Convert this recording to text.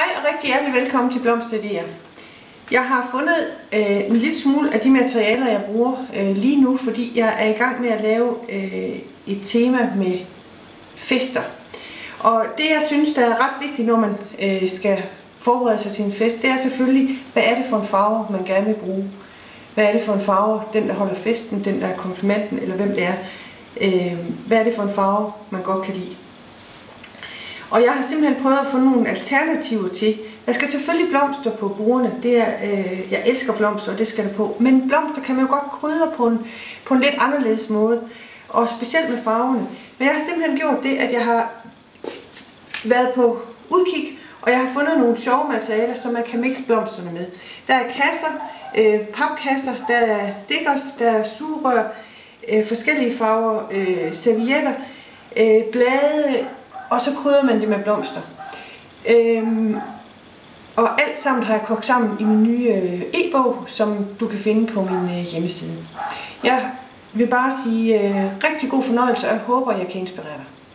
Hej og rigtig hjertelig velkommen til Blomsteridéer. Jeg har fundet en lille smule af de materialer, jeg bruger lige nu, fordi jeg er i gang med at lave et tema med fester. Og det jeg synes, der er ret vigtigt, når man skal forberede sig til en fest, det er selvfølgelig, hvad er det for en farve, man gerne vil bruge. Hvad er det for en farve, den der holder festen, den der er konfirmanden, eller hvem det er. Hvad er det for en farve, man godt kan lide. Og jeg har simpelthen prøvet at få nogle alternativer til. Der skal selvfølgelig blomster på bordene. Jeg elsker blomster, og det skal der på. Men blomster kan man jo godt krydre på en lidt anderledes måde. Og specielt med farverne. Men jeg har simpelthen gjort det, at jeg har været på udkig, og jeg har fundet nogle sjove materialer, som man kan mixe blomsterne med. Der er kasser, papkasser, der er stickers, der er sugerør, forskellige farver, servietter, blade, og så krydrer man det med blomster. Og alt sammen har jeg kogt sammen i min nye e-bog, som du kan finde på min hjemmeside. Jeg vil bare sige rigtig god fornøjelse, og jeg håber, jeg kan inspirere dig.